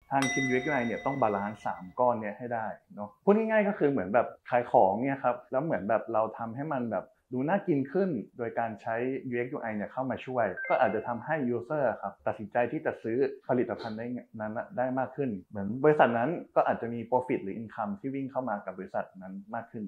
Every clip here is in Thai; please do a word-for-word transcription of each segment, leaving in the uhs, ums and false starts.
ทางทีม ยู เอ็กซ์ ยู ไอ เนี่ยต้องบาลานซ์สามก้อนเนี่ยให้ได้เนาะพูดง่ายๆก็คือเหมือนแบบขายของเนี่ยครับแล้วเหมือนแบบเราทำให้มันแบบดูน่ากินขึ้นโดยการใช้ ยู เอ็กซ์ ยู ไอ เนี่ยเข้ามาช่วยก็อาจจะทำให้ user ครับตัดสินใจที่จะซื้อผลิตภัณฑ์ได้นั้นได้มากขึ้นเหมือนบริษัทนั้นก็อาจจะมี profit หรือ income ที่วิ่งเข้ามากับบริษัทนั้นมากขึ้น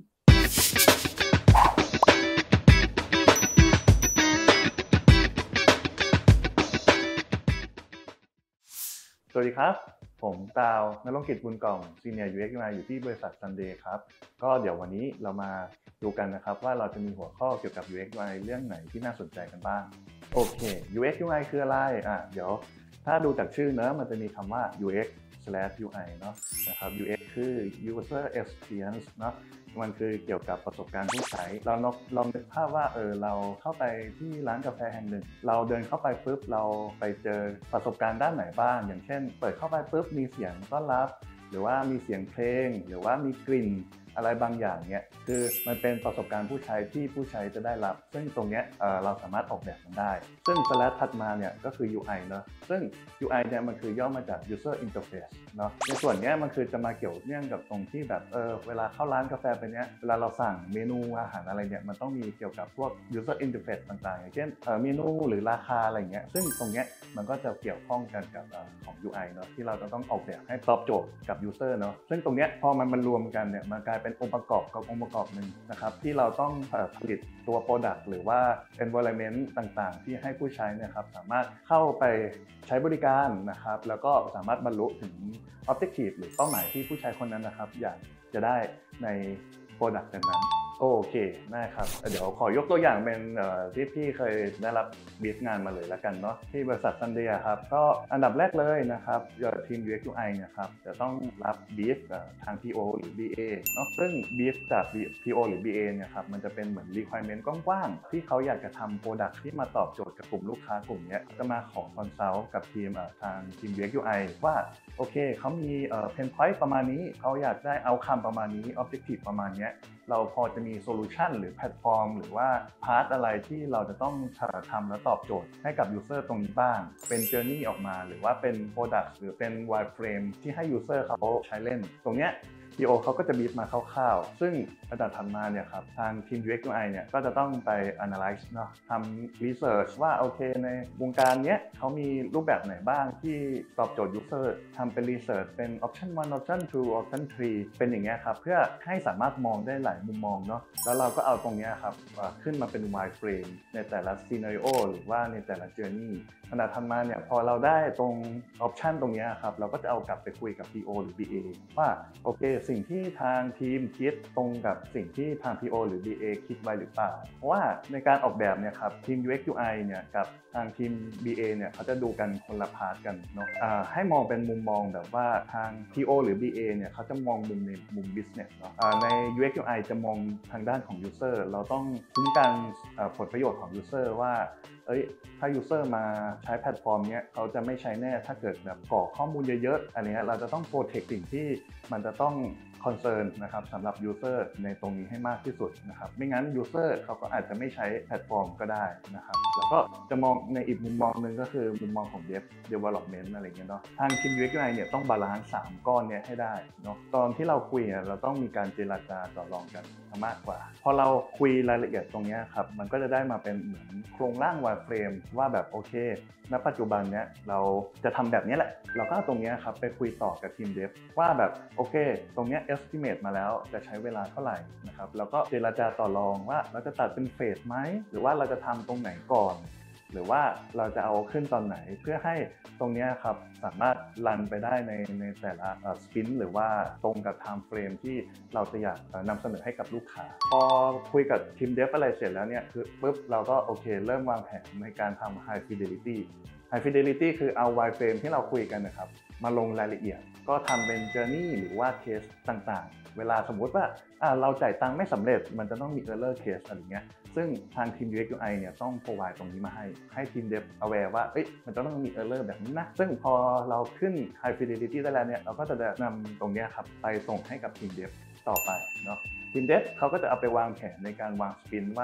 สวัสดีครับผมตาวนรงค์กิจบุญกล่อง Senior ยู เอ็กซ์ ยู ไอ อยู่ที่บริษัท Sunday ครับก็เดี๋ยววันนี้เรามาดูกันนะครับว่าเราจะมีหัวข้อเกี่ยวกับ ยู เอ็กซ์ ยู ไอ เรื่องไหนที่น่าสนใจกันบ้างโอเค ยู เอ็กซ์ ยู ไอ คืออะไรอ่ะเดี๋ยวถ้าดูจากชื่อเนอะมันจะมีคำว่า ยู เอ็กซ์ ยู ไอ เนาะนะครับ ยู เอ็กซ์ คือ User Experience เนาะมันคือเกี่ยวกับประสบการณ์ผู้ใช้เราลองลองนึกภาพว่าเออเราเข้าไปที่ร้านกาแฟแห่งหนึ่งเราเดินเข้าไปปุ๊บเราไปเจอประสบการณ์ด้านไหนบ้างอย่างเช่นเปิดเข้าไปปุ๊บมีเสียงต้อนรับหรือว่ามีเสียงเพลงหรือว่ามีกลิ่นอะไรบางอย่างเนี่ยคือมันเป็นประสบการณ์ผู้ใช้ที่ผู้ใช้จะได้รับซึ่งตรงเนี้ย เอ่อ เราสามารถออกแบบมันได้ซึ่งสแลชถัดมาเนี่ยก็คือ ยู ไอ เนอะซึ่ง ยู ไอ เนี่ยมันคือย่อมาจาก user interface เนอะในส่วนนี้มันคือจะมาเกี่ยวเนื่องกับตรงที่แบบเออเวลาเข้าร้านกาแฟไปเนี้ยเวลาเราสั่งเมนูอาหารอะไรเนี่ยมันต้องมีเกี่ยวกับพวก user interface ต่างๆอย่างเช่นเอ่อเมนูหรือราคาอะไรเงี้ยซึ่งตรงเนี้ยมันก็จะเกี่ยวข้องกันกับของ ยู ไอ เนอะที่เราจะต้องออกแบบให้ตอบโจทย์กับ user เนอะซึ่งตรงเนี้ยพอมันมันรวมกันเนี่ยมันกลายเป็นองค์ประกอบกับองค์ประกอบหนึ่งนะครับที่เราต้องผลิตตัว Product หรือว่า environment ต่างๆที่ให้ผู้ใช้เนี่ยครับสามารถเข้าไปใช้บริการนะครับแล้วก็สามารถบรรลุถึง objective หรือเป้าหมายที่ผู้ใช้คนนั้นนะครับอยากจะได้ใน Product นั้นโอเคได้ครับเดี๋ยวขอยกตัวอย่างเป็นที่พี่เคยได้รับบีฟงานมาเลยแล้วกันเนาะที่บริษัท Sunday ครับก็อันดับแรกเลยนะครับทีม ยู เอ็กซ์ ยู ไอ เนี่ยครับจะต้องรับบีฟทาง พี โอ หรือ บี เอ เนาะซึ่งบีฟจาก พี โอ หรือ บี เอ เนี่ยครับมันจะเป็นเหมือน requirement กว้างๆที่เขาอยากจะทำ product ที่มาตอบโจทย์กับกลุ่มลูกค้ากลุ่มนี้จะมาขอ consult กับทีมทางทีม ยู เอ็กซ์ ยู ไอ ว่าโอเคเขามี pain point ประมาณนี้เขาอยากได้ outcome ประมาณนี้ objective ประมาณนี้เราพอจะมีโซลูชันหรือแพลตฟอร์มหรือว่าพาร์ทอะไรที่เราจะต้องทำและตอบโจทย์ให้กับยูเซอร์ตรงนี้บ้างเป็นเจอร์นี่ออกมาหรือว่าเป็นโปรดักต์หรือเป็นไวร์เฟรมที่ให้ยูเซอร์เขาใช้เล่นตรงเนี้ย พี โอ เขาก็จะบีบมาคร่าวๆซึ่งระดับถัดมาเนี่ยครับทางทีม ยู เอ็กซ์ ยู ไอ เนี่ยก็จะต้องไป analyze เนาะทำ research ว่าโอเคในวงการเนี้ยเขามีรูปแบบไหนบ้างที่ตอบโจทย์ user ทำเป็น research เป็น option one option two option three เป็นอย่างเงี้ยครับเพื่อให้สามารถมองได้หลายมุมมองเนาะแล้วเราก็เอาตรงเนี้ยครับขึ้นมาเป็น wireframe ในแต่ละ scenario หรือว่าในแต่ละ journey ขณะถัดมาเนี่ยพอเราได้ตรง option ตรงนี้ครับเราก็จะเอากลับไปคุยกับ พี โอ หรือ บี เอ ว่าโอเคสิ่งที่ทางทีมคิดตรงกับสิ่งที่ทาง พี โอ หรือ บี เอ คิดไว้หรือเปล่าเพราะว่าในการออกแบบเนี่ยครับทีม ยู เอ็กซ์ ยู ไอ เนี่ยกับทางทีม บี เอ เนี่ยเขาจะดูกันคนละพาร์ทกันเนาะให้มองเป็นมุมมองแบบว่าทาง พี โอ หรือ บี เอ เนี่ยเขาจะมองมุมในมุม business เนาะใน ยู เอ็กซ์ ยู ไอ จะมองทางด้านของ user เราต้องคุ้มกันผลประโยชน์ของ user ว่าเอ้ยถ้า user มาใช้แพลตฟอร์มเนี้ยเขาจะไม่ใช้แน่ถ้าเกิดแบบกรอกข้อมูลเยอะๆอันนี้เราจะต้อง protect สิ่งที่มันจะต้องconcern นะครับสำหรับ user ในตรงนี้ให้มากที่สุดนะครับไม่งั้น user เขาก็อาจจะไม่ใช้แพลตฟอร์มก็ได้นะครับแล้วก็จะมองในอีกมุมมองหนึ่งก็คือมุมมองของ dev development อะไรเงี้ยเนาะทางทีม ยู เอ็กซ์ ยู ไอ เนี่ยต้องบาลานซ์สามก้อนเนี่ยให้ได้เนาะตอนที่เราคุยเราต้องมีการเจรจาต่อรองกันมากกว่าพอเราคุยรายละเอียดตรงนี้ครับมันก็จะได้มาเป็นเหมือนโครงร่าง wireframe ว่าแบบโอเคณปัจจุบันเนี้ยเราจะทำแบบนี้แหละเราก็เอาตรงนี้ครับไปคุยต่อกับทีม dev ว่าแบบโอเคตรงนี้ estimate มาแล้วจะใช้เวลาเท่าไหร่นะครับแล้วก็เจรจาต่อรองว่าเราจะตัดเป็นเฟสไหมหรือว่าเราจะทำตรงไหนก่อนหรือว่าเราจะเอาขึ้นตอนไหนเพื่อให้ตรงนี้ครับสามารถรันไปได้ในในแต่ละสปินหรือว่าตรงกับ time frame ที่เราจะอยากนำเสนอให้กับลูกค้าพอคุยกับทีม dev อะไรเสร็จแล้วเนี่ยคือปุ๊บเราก็โอเคเริ่มวางแผนในการทำ high fidelity high fidelity คือเอา wireframe ที่เราคุยกันนะครับมาลงรายละเอียดก็ทำเป็น journey หรือว่า case ต่างๆเวลาสมมุติว่าเราจ่ายตังค์ไม่สำเร็จมันจะต้องมี error case อะไรเงี้ยซึ่งทางทีม ยู เอ็กซ์ ยู ไอ เนี่ยต้อง provide ตรงนี้มาให้ให้ทีม dev aware ว่าเอ้ยมันจะต้องมี error แบบนี้นะซึ่งพอเราขึ้น high fidelity ได้แล้วเนี่ยเราก็จะนำตรงนี้ครับไปส่งให้กับทีม dev ต่อไปเนาะทีม dev เขาก็จะเอาไปวางแผนในการวางสปินว่า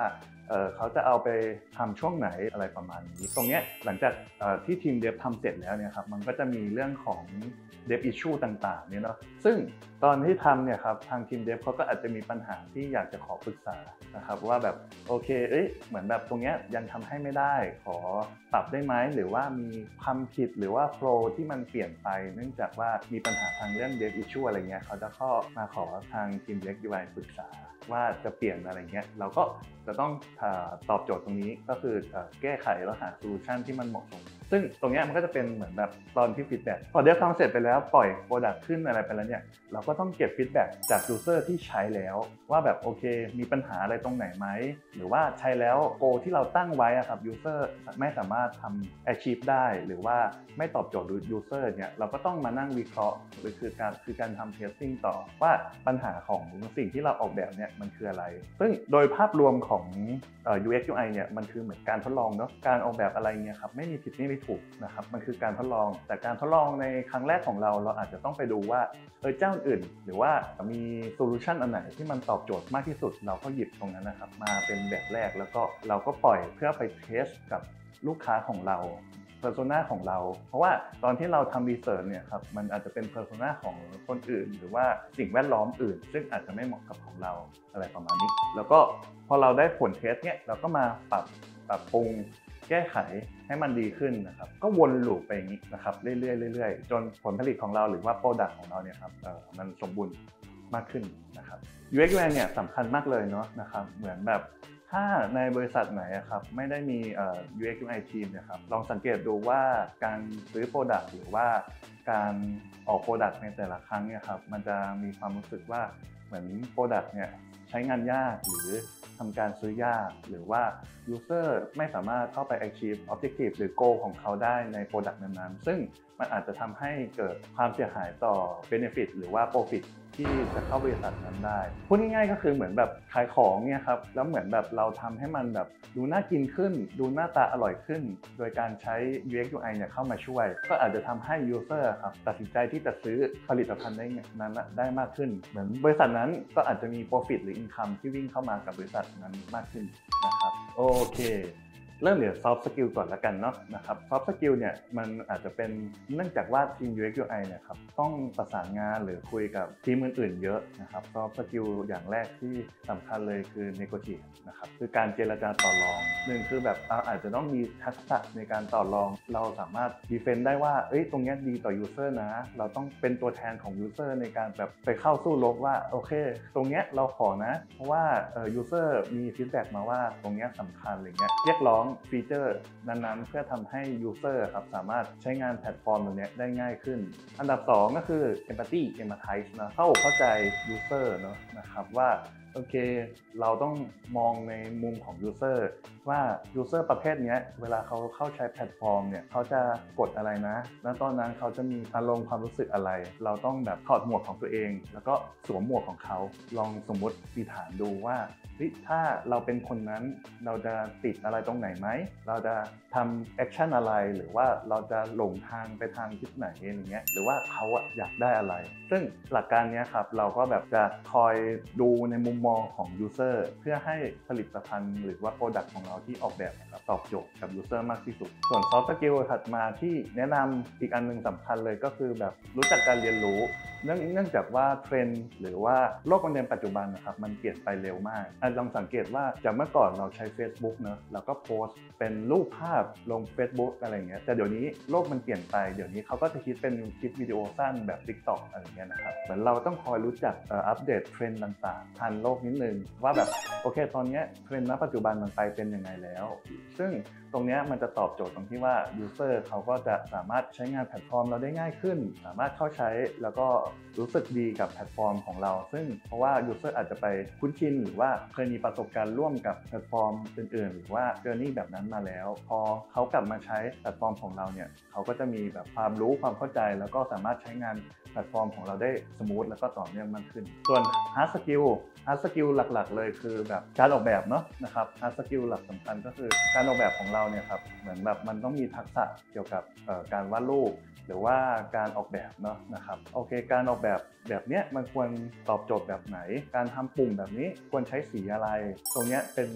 เอ่อเขาจะเอาไปทำช่วงไหนอะไรประมาณนี้ตรงเนี้ยหลังจากที่ทีมเดฟทำเสร็จแล้วเนี่ยครับมันก็จะมีเรื่องของเดฟอิชชูต่างๆเนี่ยเนาะซึ่งตอนที่ทำเนี่ยครับทางทีมเดฟเขาก็อาจจะมีปัญหาที่อยากจะขอปรึกษานะครับว่าแบบโอเคเอ้ยเหมือนแบบตรงเนี้ยยังทำให้ไม่ได้ขอปรับได้ไหมหรือว่ามีความผิดหรือว่าโฟล์ที่มันเปลี่ยนไปเนื่องจากว่ามีปัญหาทางเรื่องเดฟอิชชูอะไรเงี้ยเขาจะเข้ามาขอทางทีมเดฟยูไอปรึกษาว่าจะเปลี่ยนอะไรเงี้ยเราก็จะต้องตอบโจทย์ตรงนี้ก็คือแก้ไขแล้วหาโซลูชันที่มันเหมาะสมซึ่งตรงนี้มันก็จะเป็นเหมือนแบบตอนที่ฟีดแบ็กพอเดฟทำเสร็จไปแล้วปล่อยโปรดักต์ขึ้นอะไรไปแล้วเนี่ยเราก็ต้องเก็บฟีดแบ็กจากยูเซอร์ที่ใช้แล้วว่าแบบโอเคมีปัญหาอะไรตรงไหนไหมหรือว่าใช้แล้วโกที่เราตั้งไว้อะครับยูเซอร์ไม่สามารถทำ achieve ได้หรือว่าไม่ตอบโจทย์ยูเซอร์เนี่ยเราก็ต้องมานั่งวิเคราะห์หรือคือการคือการทำ testing ต่อว่าปัญหาของสิ่งที่เราออกแบบเนี่ยมันคืออะไรซึ่งโดยภาพรวมของ ยู เอ็กซ์ ยู ไอ เนี่ยมันคือเหมือนการทดลองเนาะการออกแบบอะไรเนี่ยครับไม่มีผิดไม่มีถูกนะครับมันคือการทดลองแต่การทดลองในครั้งแรกของเราเราอาจจะต้องไปดูว่าเออเจ้าอื่นหรือว่ามีโซลูชันอันไหนที่มันตอบโจทย์มากที่สุดเราก็หยิบตรงนั้นนะครับมาเป็นแบบแรกแล้วก็เราก็ปล่อยเพื่อไปเทสกับลูกค้าของเราเพอร์โซนาของเราเพราะว่าตอนที่เราทำรีเสิร์ชเนี่ยครับมันอาจจะเป็นเพอร์โซนาของคนอื่นหรือว่าสิ่งแวดล้อมอื่นซึ่งอาจจะไม่เหมาะกับของเราอะไรประมาณนี้แล้วก็พอเราได้ผลเทสเนี่ยเราก็มาปรับปรับปรุงแก้ไขให้มันดีขึ้นนะครับก็วนลูปไปอย่างนี้นะครับเรื่อยๆเรื่อยๆจนผลผลิตของเราหรือว่าโปรดักต์ของเราเนี่ยครับเอ่อมันสมบูรณ์มากขึ้นนะครับ ยู เอ็กซ์ ยู ไอ เนี่ยสำคัญมากเลยเนาะนะครับเหมือนแบบถ้าในบริษัทไหนครับไม่ได้มี ยู เอ็กซ์ ยู ไอ ทีมเนี่ยครับลองสังเกตดูว่าการซื้อ Product หรือว่าการออก Product ในแต่ละครั้งเนี่ยครับมันจะมีความรู้สึกว่าเหมือน Product เนี่ยใช้งานยากหรือทำการซื้อยากหรือว่า User ไม่สามารถเข้าไป achieve objective หรือ goal ของเขาได้ใน Product นั้นๆซึ่งมันอาจจะทำให้เกิดความเสียหายต่อ benefit หรือว่า profitที่จะเข้าบริษัทนั้นได้พูดง่ายๆก็คือเหมือนแบบขายของเนี่ยครับแล้วเหมือนแบบเราทำให้มันแบบดูน่ากินขึ้นดูหน้าตาอร่อยขึ้นโดยการใช้ ยู เอ็กซ์ ยู ไอ เนี่ยเข้ามาช่วยก็อาจจะทำให้ user ครับตัดสินใจที่จะซื้อผลิตภัณฑ์ได้นั้นได้มากขึ้นเหมือนบริษัทนั้นก็อาจจะมี profit หรือ income ที่วิ่งเข้ามากับบริษัทนั้นมากขึ้นนะครับโอเคเริ่มเดี๋ยว soft skill ก่อนละกันเนาะนะครับ soft skill เนี่ยมันอาจจะเป็นเนื่องจากว่าทีม ยู เอ็กซ์ ยู ไอ เนี่ยครับต้องประสานงานหรือคุยกับทีมอื่นๆเยอะนะครับ soft skill อย่างแรกที่สำคัญเลยคือ negotiate นะครับคือการเจรจาต่อรองหนึ่งคือแบบเราอาจจะต้องมีทักษะในการต่อรองเราสามารถ defend ได้ว่าเอ้ยตรงนี้ดีต่อ user นะเราต้องเป็นตัวแทนของ user ในการแบบไปเข้าสู้รบว่าโอเคตรงเนี้ยเราขอนะเพราะว่าเอ่อ user มี feedback มาว่าตรงเนี้ยสำคัญอะไรเงี้ยเรียกร้องฟีเจอร์นั้นๆเพื่อทำให้ user ครับสามารถใช้งานแพลตฟอร์มตรงนี้ได้ง่ายขึ้นอันดับสองก็คือ empathy empathize นะเข้าเข้าใจ user เนาะนะครับว่าโอเคเราต้องมองในมุมของ user ว่า user ประเภทนี้เวลาเขาเข้าใช้แพลตฟอร์มเนี่ยเขาจะกดอะไรนะแล้วตอนนั้นเขาจะมีอารมณ์ความรู้สึกอะไรเราต้องแบบถอดหมวกของตัวเองแล้วก็สวมหมวกของเขาลองสมมติปีฐานดูว่าถ้าเราเป็นคนนั้นเราจะติดอะไรตรงไหนไหมเราจะทำแอคชั่นอะไรหรือว่าเราจะหลงทางไปทางทิศไหนอย่างเงี้ยหรือว่าเขาอะอยากได้อะไรซึ่งหลักการนี้ครับเราก็แบบจะคอยดูในมุมมองของ user เพื่อให้ผลิตภัณฑ์หรือว่า product ของเราที่ออกแบบนะครับตอบโจทย์กับ user มากที่สุดส่วน soft skill ถัดมาที่แนะนำอีกอันนึงสำคัญเลยก็คือแบบรู้จักการเรียนรู้เนื่องเนื่องจากว่าเทรนด์หรือว่าโลกในปัจจุบันนะครับมันเปลี่ยนไปเร็วมากลองสังเกตว่าจากเมื่อก่อนเราใช้ Facebook เนอะเราก็โพสต์เป็นรูปภาพลง Facebook อะไรเงี้ยแต่เดี๋ยวนี้โลกมันเปลี่ยนไปเดี๋ยวนี้เขาก็จะคิดเป็นคลิปวิดีโอสั้นแบบ TikTok อะไรเงี้ยนะครับเหมือนเราต้องคอยรู้จักอัปเดตเทรนด์ต่างๆทันโลกนิดนึงว่าแบบโอเคตอนนี้เทรนด์ณปัจจุบันมันไปเป็นยังไงแล้วซึ่งตรงนี้มันจะตอบโจทย์ตรงที่ว่า user เขาก็จะสามารถใช้งานแพลตฟอร์มเราได้ง่ายขึ้นสามารถเข้าใช้แล้วก็รู้สึกดีกับแพลตฟอร์มของเราซึ่งเพราะว่า user อาจจะไปคุ้นชินหรือว่าเคยมีประสบการณ์ร่วมกับแพลตฟอร์มอื่นๆหรือว่าเจอร์นี่แบบนั้นมาแล้วพอเขากลับมาใช้แพลตฟอร์มของเราเนี่ยเขาก็จะมีแบบความรู้ความเข้าใจแล้วก็สามารถใช้งานแพลตฟอร์มของเราได้สมูทแล้วก็ต่อเนื่องมากขึ้นส่วน hard skill hard skill หลักๆเลยคือแบบการออกแบบเนาะนะครับ hard skill หลักสำคัญก็คือการออกแบบของเราเนี่ยครับเหมือนแบบมันต้องมีทักษะเกี่ยวกับการวาดรูปหรือว่าการออกแบบเนาะนะครับโอเคการออกแบบแบบเนี้ยมันควรตอบโจทย์แบบไหนการทำปุ่มแบบนี้ควรใช้สีอะไรตรงเนี้ยเป็น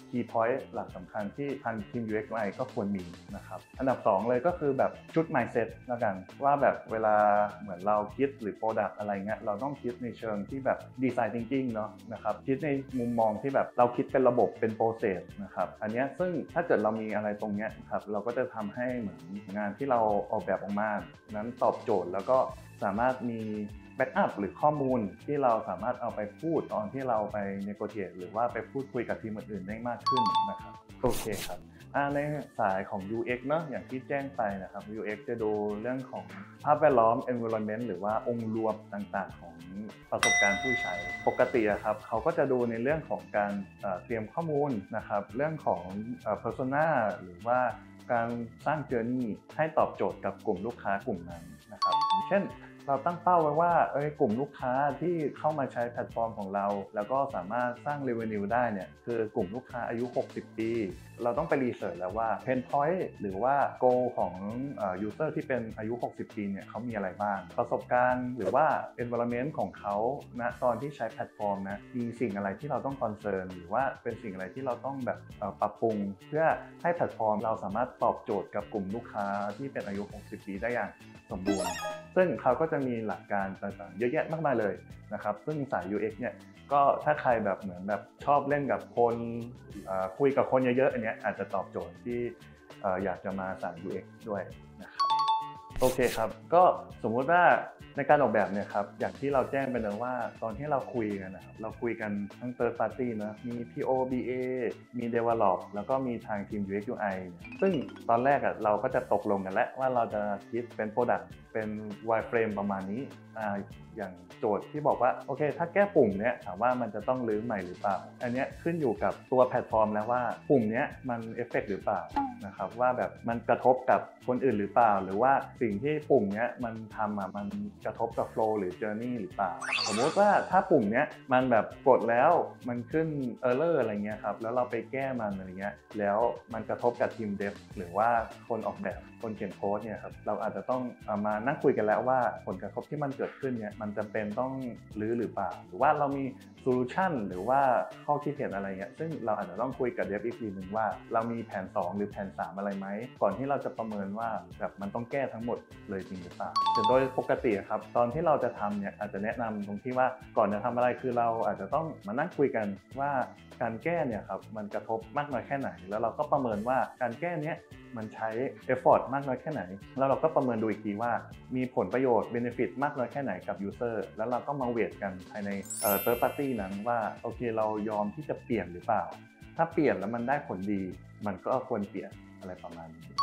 key point หลักสำคัญที่ทางทีม ยู เอ็กซ์ ยู ไอ ก็ควรมีนะครับอันดับสองเลยก็คือแบบชุด mindset แล้วกันว่าแบบเวลาเหมือนเราคิดหรือ product อะไรเงี้ยเราต้องคิดในเชิงที่แบบ design thinking เนาะนะครับคิดในมุมมองที่แบบเราคิดเป็นระบบเป็น process นะครับอันนี้ซึ่งถ้าเกิดเรามีอะไรตรงเนี้ยครับเราก็จะทำให้เหมือนงานที่เราออกแบบออกมานั้นตอบโจทย์แล้วก็สามารถมีแบ็กอัพหรือข้อมูลที่เราสามารถเอาไปพูดตอนที่เราไป negotiate หรือว่าไปพูดคุยกับทีมอื่นๆได้มากขึ้นนะครับโอเคครับในสายของ ยู เอ็กซ์ เนาะอย่างที่แจ้งไปนะครับ ยู เอ็กซ์ จะดูเรื่องของภาพแวดล้อม environment หรือว่าองค์รวมต่างๆของประสบการณ์ผู้ใช้ปกติครับเขาก็จะดูในเรื่องของการเตรียมข้อมูลนะครับเรื่องของ persona หรือว่าการสร้าง journey ให้ตอบโจทย์กับกลุ่มลูกค้ากลุ่มนั้นนะครับเช่นเราตั้งเป้าไว้ว่าเอ้ยกลุ่มลูกค้าที่เข้ามาใช้แพลตฟอร์มของเราแล้วก็สามารถสร้าง revenue ได้เนี่ยคือกลุ่มลูกค้าอายุหกสิบปีเราต้องไปรีเสิร์ชแล้วว่า pain point หรือว่า goal ของ user ที่เป็นอายุหกสิบปีเนี่ยเขามีอะไรบ้างประสบการณ์หรือว่า environment ของเขาณตอนที่ใช้แพลตฟอร์มนะมีสิ่งอะไรที่เราต้อง concern หรือว่าเป็นสิ่งอะไรที่เราต้องแบบปรับปรุงเพื่อให้แพลตฟอร์มเราสามารถตอบโจทย์กับกลุ่มลูกค้าที่เป็นอายุหกสิบปีได้อย่างสมบูรณ์ซึ่งเขาก็จะมีหลักการต่างๆเยอะแยะมากมายเลยนะครับซึ่งสาย ยู เอ็กซ์ เนี่ยก็ถ้าใครแบบเหมือนแบบชอบเล่นกับคนคุยกับคนเยอะๆอันนี้อาจจะตอบโจทย์ที่อยากจะมาสาย ยู เอ็กซ์ ด้วยนะครับโอเคครับก็สมมุติว่าในการออกแบบเนี่ยครับอย่างที่เราแจ้งไปแล้วว่าตอนที่เราคุยกันนะครับเราคุยกันทั้ง third party นะมี พี โอ บี เอ มี develop แล้วก็มีทางทีม ยู เอ็กซ์ ยู ไอ ซึ่งตอนแรกอ่ะเราก็จะตกลงกันแล้วว่าเราจะคิดเป็น product เป็น wireframe ประมาณนี้อ่าอย่างโจทย์ที่บอกว่าโอเคถ้าแก้ปุ่มเนี้ยถามว่ามันจะต้องรื้อใหม่หรือเปล่าอันนี้ขึ้นอยู่กับตัวแพลตฟอร์มแล้วว่าปุ่มเนี้ยมันเอฟเฟกต์หรือเปล่านะครับว่าแบบมันกระทบกับคนอื่นหรือเปล่าหรือว่าสิ่งที่ปุ่มเนี้ยมันทำอ่ะมันกระทบกับ flow หรือ journey หรือเปล่าสมมติว่าถ้าปุ่มเนี้ยมันแบบกดแล้วมันขึ้น error อะไรเงี้ยครับแล้วเราไปแก้มันอะไรเงี้ยแล้วมันกระทบกับทีม dev หรือว่าคนออกแบบคนเขียนโค้ดเนี่ยครับเราอาจจะต้องมานั่งคุยกันแล้วว่าผลกระทบที่มันเกิดขึ้นเนี่ยมันจำเป็นต้องรื้อหรือเปล่าหรือว่าเรามีโซลูชันหรือว่าข้อคิดเห็นอะไรเงี้ยซึ่งเราอาจจะต้องคุยกับ dev อีกทีนึงว่าเรามีแผนสองหรือแผนสามอะไรไหมก่อนที่เราจะประเมินว่าแบบมันต้องแก้ทั้งหมดเลยจริงหรือเปล่าแต่โดยปกติครับตอนที่เราจะทำเนี่ยอาจจะแนะนำตรงที่ว่าก่อนจะทำอะไรคือเราอาจจะต้องมานั่งคุยกันว่าการแก้เนี่ยครับมันกระทบมากน้อยแค่ไหนแล้วเราก็ประเมินว่าการแก้เนี้ยมันใช้ effort มากน้อยแค่ไหนแล้วเราก็ประเมินดูอีกทีว่ามีผลประโยชน์ benefit มากน้อยแค่ไหนกับ user แล้วเราก็มาเวทกันภายในเอ่อ third party นั้นว่าโอเคเรายอมที่จะเปลี่ยนหรือเปล่าถ้าเปลี่ยนแล้วมันได้ผลดีมันก็ควรเปลี่ยนอะไรประมาณนี้